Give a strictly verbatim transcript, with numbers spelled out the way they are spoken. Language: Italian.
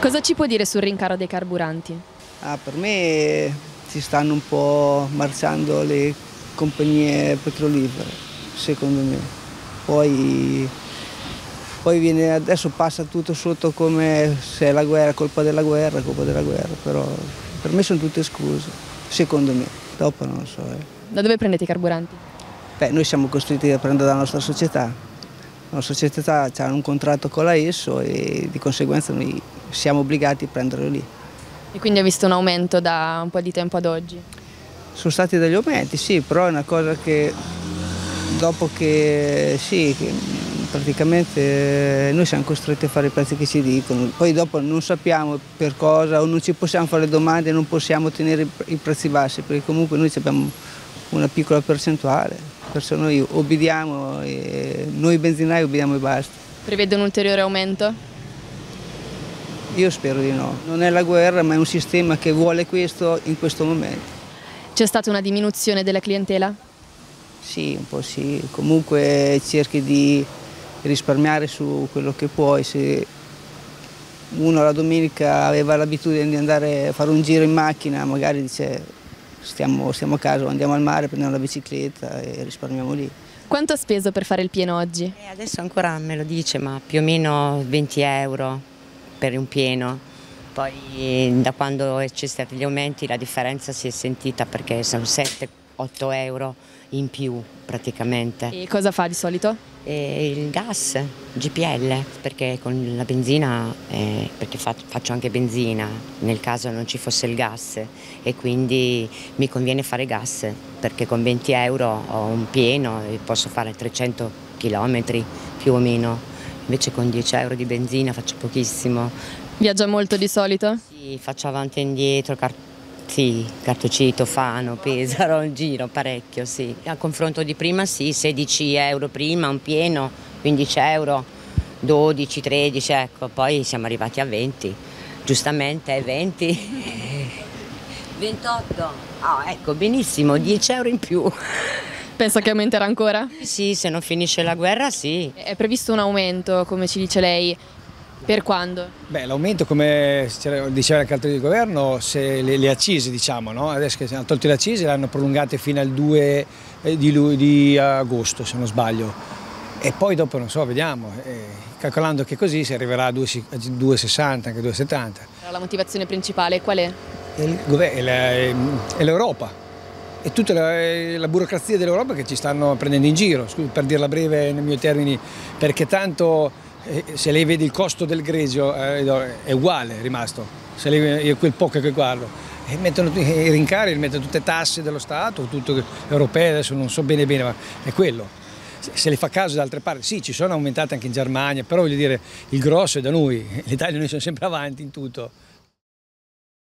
Cosa ci può dire sul rincaro dei carburanti? Ah, per me ci stanno un po' marciando le compagnie petrolifere, secondo me. Poi, poi viene, adesso passa tutto sotto come se è la guerra, colpa della guerra, colpa della guerra, però per me sono tutte scuse, secondo me. Dopo non lo so. Eh. Da dove prendete i carburanti? Beh, noi siamo costretti a prendere dalla nostra società. La nostra società ha un contratto con la Esso e di conseguenza noi siamo obbligati a prenderlo lì. E quindi ha visto un aumento da un po' di tempo ad oggi? Sono stati degli aumenti, sì, però è una cosa che dopo che sì, che praticamente noi siamo costretti a fare i prezzi che ci dicono, poi dopo non sappiamo per cosa o non ci possiamo fare domande, non possiamo tenere i prezzi bassi, perché comunque noi abbiamo una piccola percentuale, perciò noi obbediamo, e noi benzinai obbediamo e basta. Prevede un ulteriore aumento? Io spero di no, non è la guerra ma è un sistema che vuole questo in questo momento. C'è stata una diminuzione della clientela? Sì, un po' sì, comunque cerchi di risparmiare su quello che puoi. Se uno la domenica aveva l'abitudine di andare a fare un giro in macchina, magari dice stiamo, stiamo a casa, andiamo al mare, prendiamo la bicicletta e risparmiamo lì. Quanto ha speso per fare il pieno oggi? Eh, adesso ancora me lo dice, ma più o meno venti euro per un pieno. Poi da quando c'è stati gli aumenti la differenza si è sentita perché sono sette otto euro in più praticamente. E cosa fa di solito? E il gas, G P L, perché con la benzina, eh, perché faccio anche benzina nel caso non ci fosse il gas e quindi mi conviene fare gas perché con venti euro ho un pieno e posso fare trecento chilometri più o meno, invece con dieci euro di benzina faccio pochissimo. Viaggia molto di solito? Sì, faccio avanti e indietro, car sì, Cartocito, Fano, Pesaro, in giro parecchio, sì. A confronto di prima sì, sedici euro prima, un pieno, quindici euro, dodici, tredici, ecco, poi siamo arrivati a venti, giustamente venti, ventotto, oh, ecco, benissimo, dieci euro in più. Pensa che aumenterà ancora? Sì, se non finisce la guerra sì. È previsto un aumento, come ci dice lei. Per quando? Beh, l'aumento, come diceva il capo di governo, se le, le accise, diciamo, no? Adesso che hanno tolto le accise, le hanno prolungate fino al due di, lui, di agosto, se non sbaglio. E poi dopo, non so, vediamo, eh, calcolando che così si arriverà a due virgola sessanta, anche due virgola settanta. La motivazione principale qual è? È l'Europa. E tutta la, la burocrazia dell'Europa che ci stanno prendendo in giro, per dirla breve nei miei termini, perché tanto... Se lei vede il costo del grezio eh, è uguale, è rimasto, se lei, io quel poco che guardo, e mettono i rincari, mettono tutte tasse dello Stato, tutto europee, adesso non so bene bene, ma è quello. Se le fa caso da altre parti, sì, ci sono aumentate anche in Germania, però voglio dire, il grosso è da noi, l'Italia noi siamo sempre avanti in tutto.